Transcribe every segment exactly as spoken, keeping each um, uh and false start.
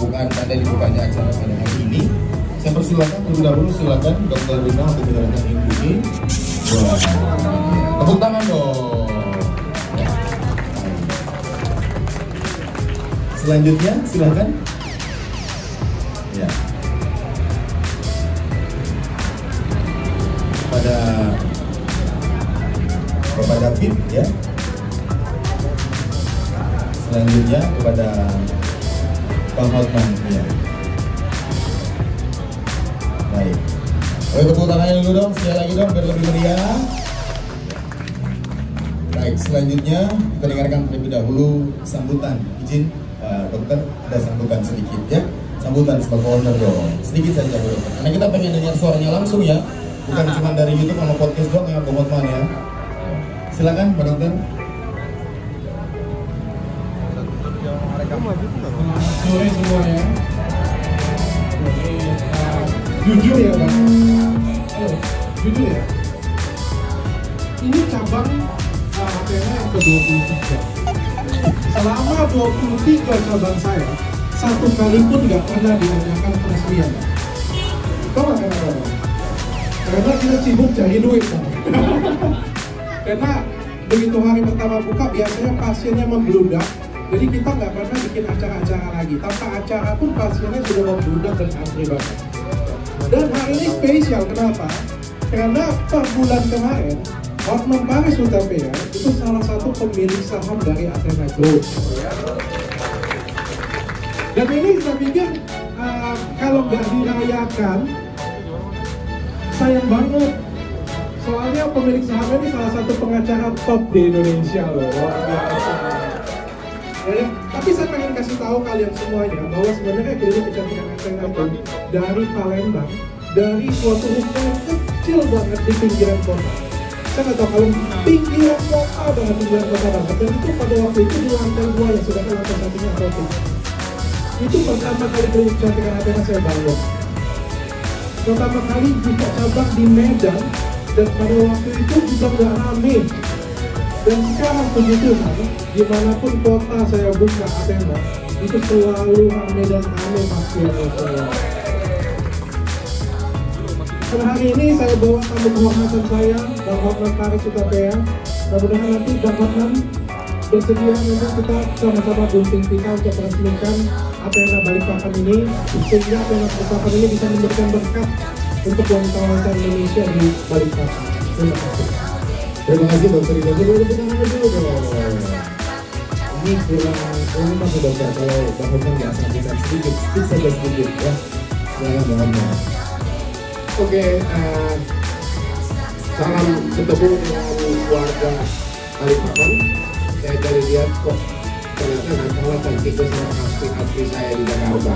melakukan tanda dibukanya acara pada hari ini. Saya persilakan terlebih dahulu, silakan Dokter Rina untuk menjalankan ini. Wah, tepuk tangan dong. Ya. Selanjutnya silakan. Ya. Pada Bapak David ya. Selanjutnya kepada Bang Hotman ya. Baik. Oke, tepuk tangannya dulu dong, sekali lagi dong biar lebih meriah. Baik, selanjutnya kita dengarkan terlebih dahulu sambutan. Izin uh, dokter ada sambutan sedikit ya. Sambutan sebagai owner dong. Sedikit saja Bu Dokter. Karena kita pengen dengar suaranya langsung ya. Bukan cuma dari YouTube sama podcast doang ya Bang Hotman ya. Silakan Pak Dokter. Selamat sore semuanya. Jadi, uh, jujur ya Bang. Halo, jujur ya. Ini cabang uh, Athena yang ke dua puluh tiga. Selama dua puluh tiga cabang saya, satu kali pun nggak pernah diadakan peresmian. Tahu nggak kenapa Bang? Karena kita sibuk cari duit Bang. Karena begitu hari pertama buka biasanya pasiennya membludak. Jadi kita nggak pernah bikin acara-acara lagi. Tanpa acara pun pasiennya sudah membludak dan antri banget. Dan hari ini spesial, kenapa? Karena per bulan kemarin Hotman Paris Hutapea itu salah satu pemilik saham dari Athena Group. Dan ini saya pikir uh, kalau nggak dirayakan sayang banget. Soalnya pemilik sahamnya ini salah satu pengacara top di Indonesia loh. Luar biasa. Ya, tapi saya pengen kasih tahu kalian semuanya bahwa sebenarnya klinik kecantikan Athena itu dari Palembang, dari suatu rumah yang kecil banget di pinggiran kota. Saya nggak tahu kalau pinggiran kota banget, pinggiran kota banget. Dan itu pada waktu itu di lantai dua yang sudah ke lantai satunya roti. Itu pertama kali klinik kecantikan Athena saya bangun. Pertama kali buka cabang di Medan, dan pada waktu itu juga nggak rame. Dan sekarang begitu kan, dimanapun kota saya buka Athena, itu selalu rame dan rame pasiennya. Dan hari ini saya bawa tamu kehormatan saya, Bang Hotman Paris Hutapea. Mudah-mudahan nanti Bang Hotman bersedia untuk kita sama-sama gunting pita untuk meresmikan Athena Balikpapan ini, sehingga Athena Balikpapan ini bisa memberikan berkat untuk wanita-wanita Indonesia di Balikpapan. Terima kasih. Terima kasih Dokter Rina. Boleh tepuk tangan dulu dong. Ini kurang kurang masuk Dokter kalau Bang Hotman nggak sampaikan sedikit, sedikit saja sedikit ya. Silakan Bang Hotman. Oke, uh, salam ketemu dengan warga Balikpapan. Saya dari lihat kok ternyata nggak kalah cantiknya sama asli-asli saya di Jakarta.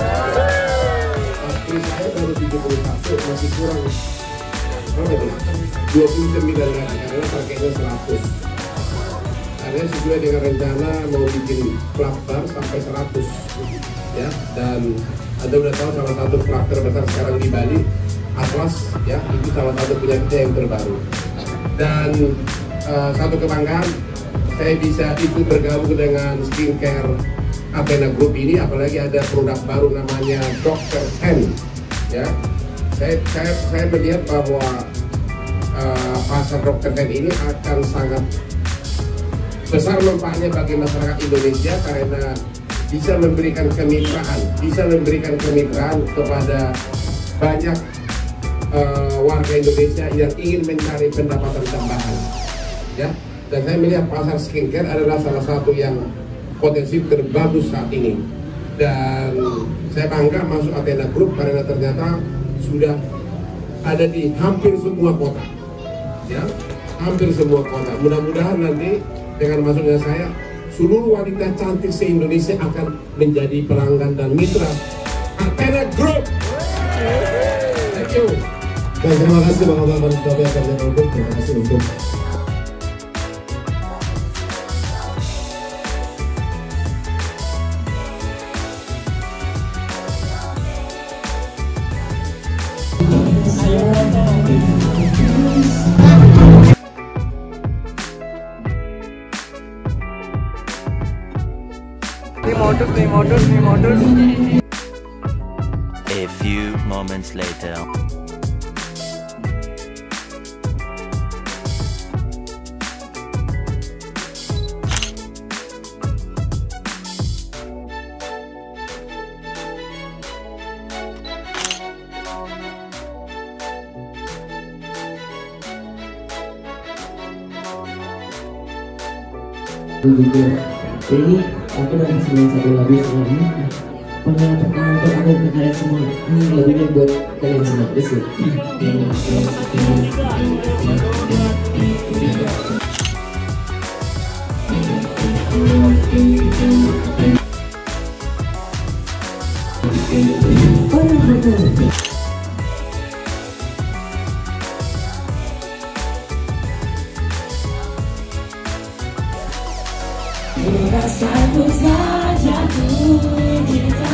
Asli saya baru tujuh puluh satu, masih kurang berapa itu? dua puluh sembilan lagi, karena pakainya seratus. Karena sesuai dengan rencana mau bikin plak bar sampai seratus ya. Dan Anda udah tahu salah satu plak terbesar sekarang di Bali, Atlas ya, itu salah satu punya kita yang terbaru. Dan uh, satu kebanggaan saya bisa ikut bergabung dengan skincare Athena Group ini, apalagi ada produk baru namanya Dokter Ten ya. Saya, saya, saya melihat bahwa uh, pasar Dokter Ten ini akan sangat besar manfaatnya bagi masyarakat Indonesia karena bisa memberikan kemitraan, bisa memberikan kemitraan kepada banyak uh, warga Indonesia yang ingin mencari pendapatan tambahan ya. Dan saya melihat pasar skincare adalah salah satu yang potensi terbagus saat ini. Dan saya bangga masuk Athena Group karena ternyata sudah ada di hampir semua kota, ya, hampir semua kota. Mudah-mudahan nanti dengan masuknya saya, seluruh wanita cantik se-Indonesia akan menjadi pelanggan dan mitra Athena Group. Thank you. Baik, terima kasih Bang Hotman Paris Hutapea kerja untuk terima kasih untuk Ini modus nih, modus nih, modus. A few moments later. Jujur, jadi aku udah kasih satu lagu semuanya. Pernah pertama untuk aku ke kalian semua. Ini lagunya buat kalian semua. Let's go. Satu saja ku cinta.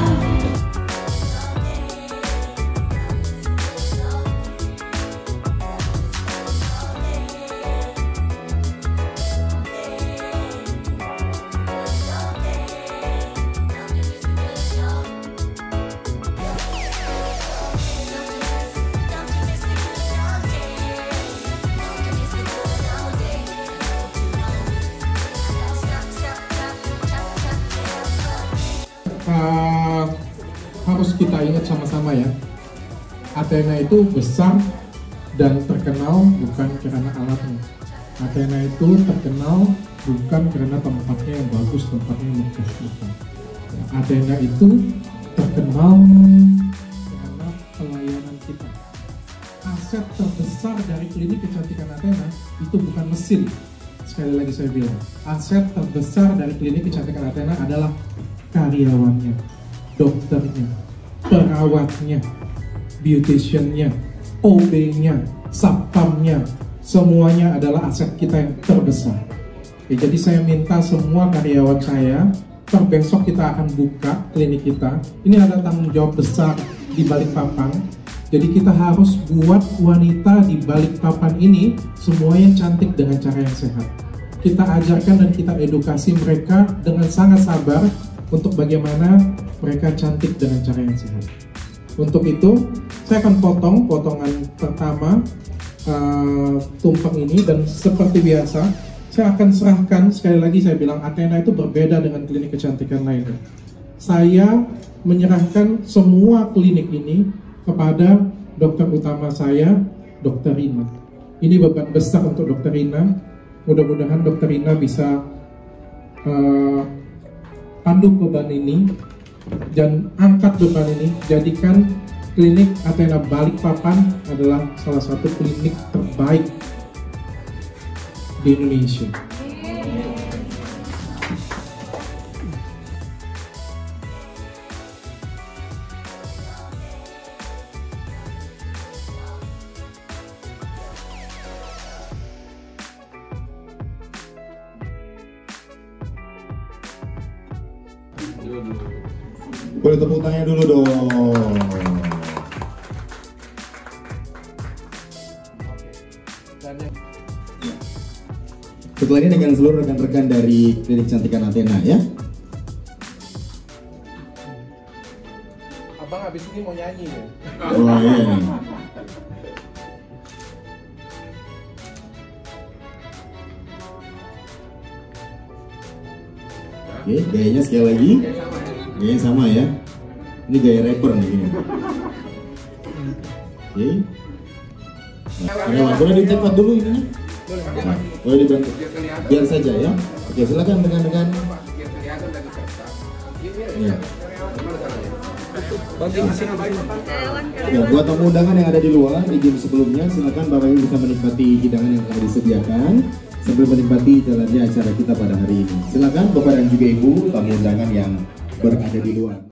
Uh, harus kita ingat sama-sama ya, Athena itu besar dan terkenal bukan karena alatnya. Athena itu terkenal bukan karena tempatnya yang bagus, tempatnya yang megah, bukan. Athena itu terkenal karena pelayanan kita. Aset terbesar dari klinik kecantikan Athena itu bukan mesin. Sekali lagi saya bilang, aset terbesar dari klinik kecantikan Athena adalah karyawannya, dokternya, perawatnya, beauticiannya, O B-nya, satpamnya, semuanya adalah aset kita yang terbesar. Oke, jadi saya minta semua karyawan saya, per besok kita akan buka klinik kita. Ini ada tanggung jawab besar di Balikpapan. Jadi kita harus buat wanita di Balikpapan ini semuanya cantik dengan cara yang sehat. Kita ajarkan dan kita edukasi mereka dengan sangat sabar untuk bagaimana mereka cantik dengan cara yang sehat. Untuk itu, saya akan potong potongan pertama uh, tumpeng ini, dan seperti biasa, saya akan serahkan, sekali lagi saya bilang, Athena itu berbeda dengan klinik kecantikan lainnya. Saya menyerahkan semua klinik ini kepada dokter utama saya, dokter Rina. Ini beban besar untuk dokter Rina. Mudah-mudahan dokter Rina bisa uh, tanduk beban ini dan angkat beban ini, jadikan klinik Athena Balikpapan adalah salah satu klinik terbaik di Indonesia. Boleh tepuk tangannya dulu dong. Setelah ini dengan seluruh rekan-rekan dari klinik kecantikan Athena ya. Abang habis ini mau nyanyi ya? Oh iya. Oke, gayanya sekali lagi. Gayanya sama ya. Ini gaya rapper nih gini. Oke. Nah, boleh dicepat dulu ini. Nah, boleh dibantu. Biar saja ya. Oke, silakan rekan-rekan. Ya. Ya, buat tamu undangan yang ada di luar di game sebelumnya, silakan Bapak Ibu bisa menikmati hidangan yang telah disediakan sambil menikmati jalannya acara kita pada hari ini. Silakan Bapak dan juga Ibu tamu undangan yang berada di luar.